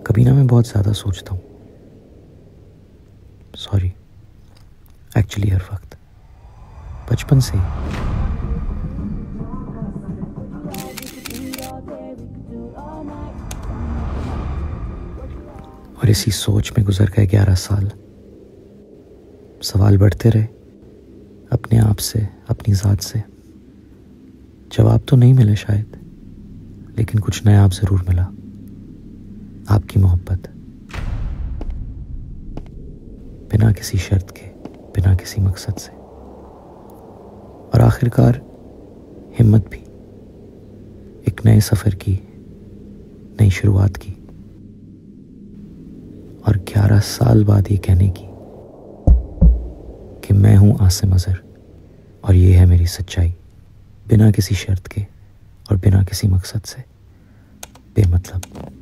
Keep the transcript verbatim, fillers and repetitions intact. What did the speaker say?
कभी ना मैं बहुत ज़्यादा सोचता हूँ। सॉरी, एक्चुअली हर वक्त, बचपन से ही। और इसी सोच में गुजर गए ग्यारह साल। सवाल बढ़ते रहे अपने आप से, अपनी ज़ात से। जवाब तो नहीं मिले शायद, लेकिन कुछ नया आप ज़रूर मिला। आपकी मोहब्बत, बिना किसी शर्त के, बिना किसी मकसद से। और आखिरकार हिम्मत भी, एक नए सफ़र की, नई शुरुआत की। और ग्यारह साल बाद ये कहने की कि मैं हूँ आसिम अज़हर और ये है मेरी सच्चाई, बिना किसी शर्त के और बिना किसी मकसद से, बेमतलब।